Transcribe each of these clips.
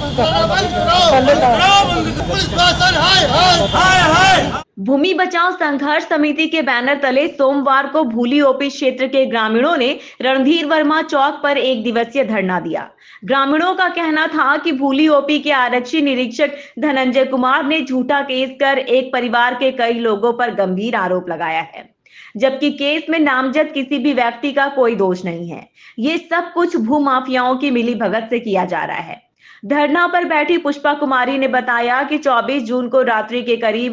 भूमि बचाओ संघर्ष समिति के बैनर तले सोमवार को भूली ओपी क्षेत्र के ग्रामीणों ने रणधीर वर्मा चौक पर एक दिवसीय धरना दिया। ग्रामीणों का कहना था कि भूली ओपी के आरक्षी निरीक्षक धनंजय कुमार ने झूठा केस कर एक परिवार के कई लोगों पर गंभीर आरोप लगाया है, जबकि केस में नामजद किसी भी व्यक्ति का कोई दोष नहीं है। ये सब कुछ भूमाफियाओं की मिलीभगत से किया जा रहा है। धरना पर बैठी पुष्पा कुमारी ने बताया कि 24 जून को रात्रि के करीब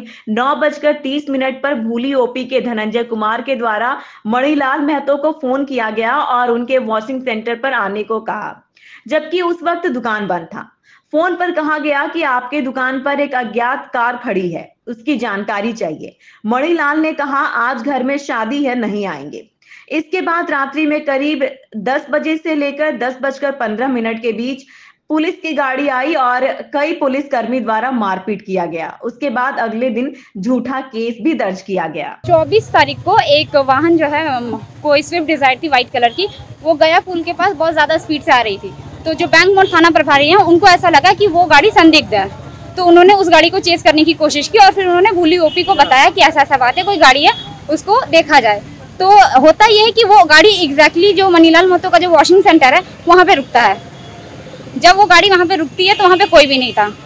9:30 पर भूली ओपी के धनंजय कुमार के द्वारा मणिलाल महतो को फोन किया गया और उनके वॉशिंग सेंटर पर आने को कहा, जबकि उस वक्त दुकान बंद था। फोन पर कहा गया कि आपके दुकान पर एक अज्ञात कार खड़ी है, उसकी जानकारी चाहिए। मणिलाल ने कहा आज घर में शादी है, नहीं आएंगे। इसके बाद रात्रि में करीब 10 बजे से लेकर 10:15 के बीच पुलिस की गाड़ी आई और कई पुलिस कर्मी द्वारा मारपीट किया गया। उसके बाद अगले दिन झूठा केस भी दर्ज किया गया। 24 तारीख को एक वाहन जो है कोई स्विफ्ट डिजायर थी व्हाइट कलर की, वो गया पुल के पास बहुत ज्यादा स्पीड से आ रही थी। तो जो बैंक मोड़ थाना प्रभारी हैं उनको ऐसा लगा कि वो गाड़ी संदिग्ध है, तो उन्होंने उस गाड़ी को चेस करने की कोशिश की और फिर उन्होंने भूली ओपी को बताया कि ऐसा ऐसा बात है, कोई गाड़ी है, उसको देखा जाए। तो होता यह है कि वो गाड़ी एग्जैक्टली जो मनीलाल महतो का जो वॉशिंग सेंटर है वहाँ पे रुकता है। जब वो गाड़ी वहाँ पे रुकती है तो वहाँ पे कोई भी नहीं था।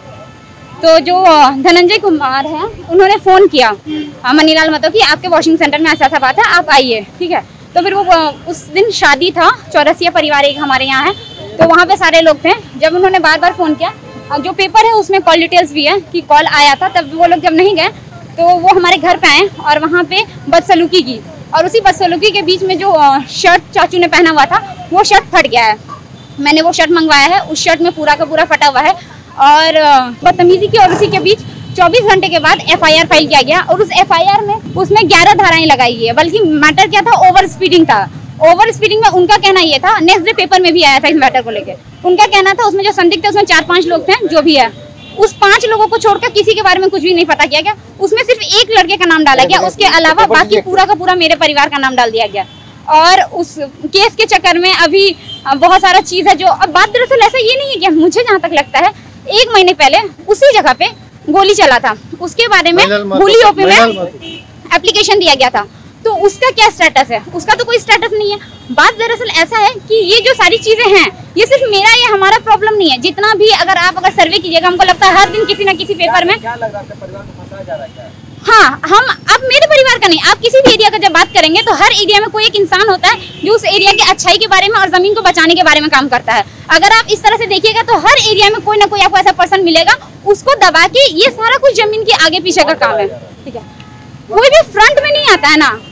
तो जो धनंजय कुमार हैं उन्होंने फ़ोन किया मनीलाल महतो कि आपके वॉशिंग सेंटर में ऐसा ऐसा बात है, आप आइए, ठीक है। तो फिर वो उस दिन शादी था, चौरसिया परिवार एक हमारे यहाँ है, तो वहाँ पे सारे लोग थे। जब उन्होंने बार बार फ़ोन किया, जो पेपर है उसमें कॉल डिटेल्स भी है कि कॉल आया था, तब वो लोग जब नहीं गए तो वो हमारे घर पे आए और वहाँ पे बदसलूकी की, और उसी बदसलूकी के बीच में जो शर्ट चाचू ने पहना हुआ था वो शर्ट फट गया है। मैंने वो शर्ट मंगवाया है, उस शर्ट में पूरा का पूरा फटा हुआ है और बदतमीजी की और उसी के बीच 24 घंटे के बाद एफआईआर फाइल किया गया और उस एफआईआर में उसमें 11 धाराएं लगाई गई है। बल्कि मैटर क्या था, ओवर स्पीडिंग था। ओवर स्पीडिंग में उनका कहना ये था, नेक्स्ट डे पेपर में भी आया था इस मैटर को लेकर, उनका कहना था उसमें जो संदिग्ध थे उसमें 4-5 लोग थे, जो भी है उस 5 लोगों को छोड़कर किसी के बारे में कुछ भी नहीं पता किया गया। उसमें सिर्फ एक लड़के का नाम डाला गया, उसके अलावा बाकी पूरा का पूरा मेरे परिवार का नाम डाल दिया गया। और उस केस के चक्कर में अभी बहुत सारा चीज है जो अब बात दरअसल ऐसा ये नहीं है कि मुझे जहाँ तक लगता है 1 महीने पहले उसी जगह पे गोली चला था, उसके बारे में भूली ओपी में एप्लीकेशन दिया गया था, तो उसका क्या स्टेटस है? उसका तो कोई स्टेटस नहीं है। बात दरअसल ऐसा है कि ये जो सारी चीजें हैं ये सिर्फ मेरा या हमारा प्रॉब्लम नहीं है। जितना भी अगर सर्वे कीजिएगा, हमको लगता है हर दिन किसी न किसी पेपर में क्या लग रहा है, परिवार को फंसाया जा रहा है। हाँ, हम अब मेरे परिवार का नहीं, आप किसी भी एरिया का जब बात करेंगे तो हर एरिया में कोई एक इंसान होता है जो उस एरिया की अच्छाई के बारे में और जमीन को बचाने के बारे में काम करता है। अगर आप इस तरह से देखिएगा तो हर एरिया में कोई ना कोई आपको ऐसा पर्सन मिलेगा, उसको दबा के ये सारा कुछ जमीन के आगे पीछे का काम है, ठीक है। कोई भी फ्रंट में नहीं आता है ना,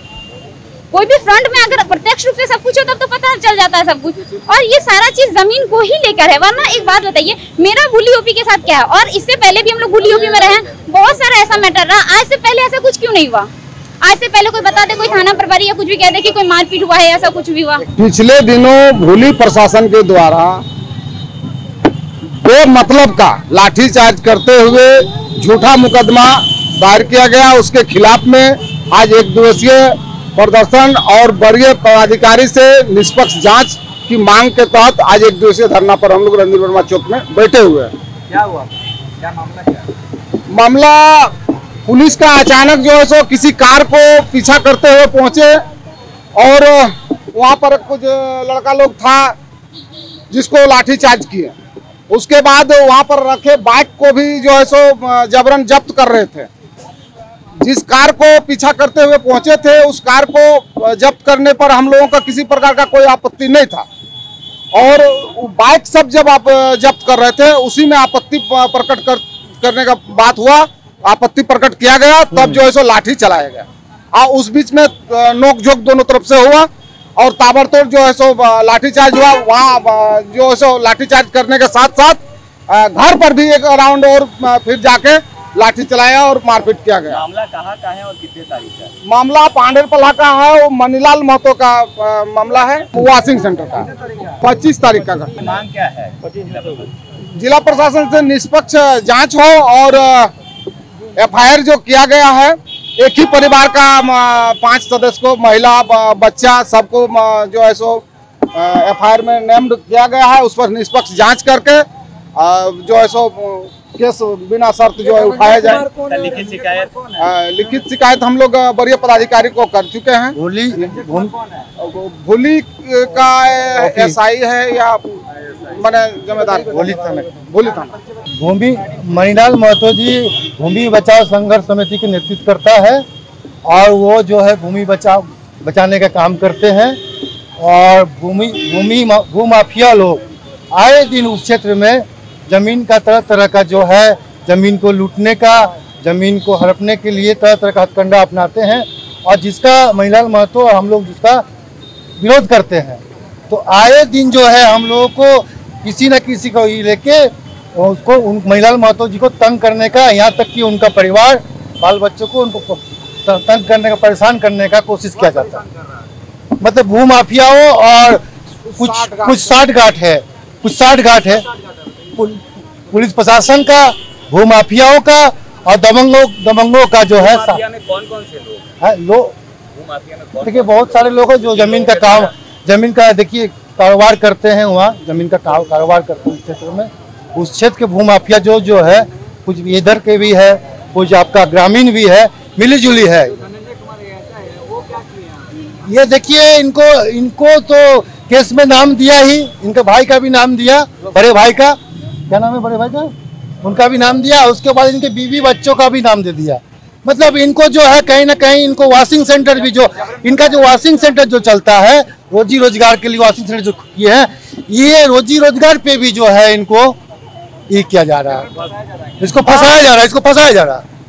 कोई भी फ्रंट में अगर प्रत्यक्ष रूप से सब कुछ हो तब तो पता चल जाता है सब कुछ, और ये सारा चीज जमीन को ही लेकर है। वरना एक बात बताइए, मेरा भूली ओपी के साथ क्या है, और इससे पहले भी हम लोग भूली ओपी में रहे, बहुत सारा ऐसा मैटर रहा। आज से पहले ऐसा कुछ क्यों नहीं हुआ? आज से पहले कोई बता दे, कोई थाना प्रभारी या कुछ भी कह दे कि कोई मारपीट हुआ है, ऐसा कुछ भी हुआ? पिछले दिनों भूली प्रशासन के द्वारा बेमतलब का लाठीचार्ज करते हुए झूठा मुकदमा दायर किया गया। उसके खिलाफ में आज एक दिवसीय प्रदर्शन और वरीय पदाधिकारी से निष्पक्ष जांच की मांग के तहत आज एक दिवसीय धरना पर हम लोग रणधीर वर्मा चौक में बैठे हुए हैं। क्या हुआ? क्या मामला क्या? मामला पुलिस का अचानक जो है सो किसी कार को पीछा करते हुए पहुंचे और वहां पर कुछ लड़का लोग था जिसको लाठीचार्ज किए। उसके बाद वहां पर रखे बाइक को भी जो है सो जबरन जब्त कर रहे थे। जिस कार को पीछा करते हुए पहुंचे थे उस कार को जब्त करने पर हम लोगों का किसी प्रकार का कोई आपत्ति नहीं था, और बाइक सब जब आप जब्त कर रहे थे उसी में आपत्ति प्रकट करने का बात हुआ, आपत्ति प्रकट किया गया, तब जो है सो लाठी चलाया गया। और उस बीच में नोकझोंक दोनों तरफ से हुआ और ताबड़तोड़ जो है सो लाठीचार्ज हुआ। वहाँ जो है सो लाठीचार्ज करने के साथ साथ घर पर भी एक राउंड और फिर जाके लाठी चलाया और मारपीट किया गया। मामला कहाँ का है और कितने तारीख का? मामला पांडेरपला का है, वो मनीलाल महतो का मामला है, वॉशिंग सेंटर का। 25 तारीख का। मांग क्या है? जिला प्रशासन से निष्पक्ष जांच हो और एफआईआर जो किया गया है, एक ही परिवार का 5 सदस्य को, महिला बच्चा सबको जो है सो एफआईआर में नेम्ड किया गया है, उस पर निष्पक्ष जांच करके जो है सो केस बिना शर्त जो है उठाया जाए। लिखित शिकायत लिखित शिकायत हम लोग वरीय पदाधिकारी को कर चुके हैं। भूली का एसआई है या मैंने जिम्मेदार भूली थाना। भूमि मणिलाल महतो जी भूमि बचाओ संघर्ष समिति के नेतृत्व करता है और वो जो है भूमि बचाने का काम करते हैं। और भू माफिया लोग आए दिन उस क्षेत्र में जमीन का तरह तरह का जो है जमीन को लूटने का, जमीन को हड़पने के लिए तरह तरह का हथकंडा अपनाते हैं और जिसका मणिलाल महतो हम लोग जिसका विरोध करते हैं। तो आए दिन जो है हम लोगों को किसी न किसी को लेके उसको उन मणिलाल महतो जी को तंग करने का, यहाँ तक कि उनका परिवार बाल बच्चों को उनको तंग करने का, परेशान करने का कोशिश किया जाता है। मतलब भू माफियाओं और कुछ साठगांठ है पुलिस प्रशासन का, भू माफियाओं का और दबंगों का जो है। कौन कौन से लोग देखिए बहुत सारे लोग हैं जो जमीन का देखिए कारोबार करते हैं, वहाँ जमीन का कारोबार करते हैं उस क्षेत्र में। उस क्षेत्र के भू माफिया जो है कुछ इधर के भी है, कुछ आपका ग्रामीण भी है, मिली जुली है। ये देखिए इनको तो केस में नाम दिया ही, इनके भाई का भी नाम दिया, बड़े भाई का क्या नाम है, बड़े भाई का उनका भी नाम दिया। उसके बाद इनके बीवी बच्चों का भी नाम दे दिया। मतलब इनको जो है कहीं ना कहीं इनको वॉशिंग सेंटर भी, जो इनका जो वॉशिंग सेंटर जो चलता है रोजी रोजगार के लिए वॉशिंग सेंटर जो किए हैं, ये रोजी रोजगार पे भी जो है इनको ये किया जा रहा है, इसको फंसाया जा रहा है।